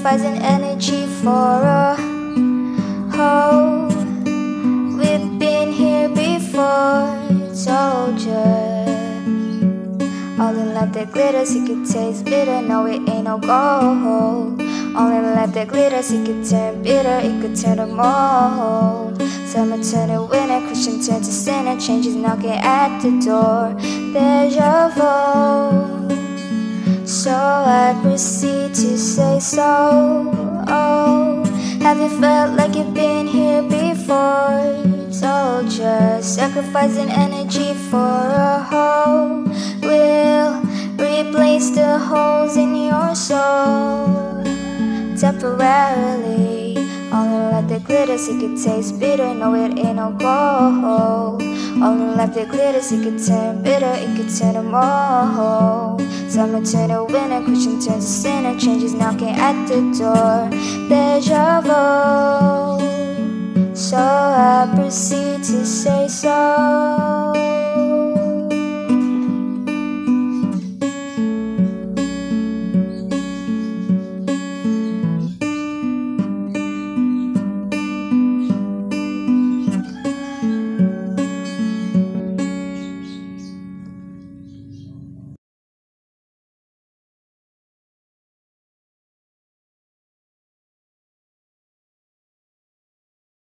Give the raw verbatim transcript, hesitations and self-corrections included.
sacrificing energy for a hoe. We've been here before, told ya. Only left that glitters, it could taste bitter. No, it ain't no gold. Only left that glitters, it could turn bitter. It could turn to mold. Summer turn to winter, Christian turn to sinner. Change is knocking at the door. Deja vu. So I proceed to say so. Oh, have you felt like you've been here before? Told ya, sacrificing energy for a hoe will replace the holes in your soul temporarily. Only left the glitters, it could taste bitter. No, it ain't no gold. Only left the glitters, it could turn bitter. It could turn to mold. Summer turn to winter, Christian turn to sinner. Change is knocking at the door. Deja vu. So I proceed to say so.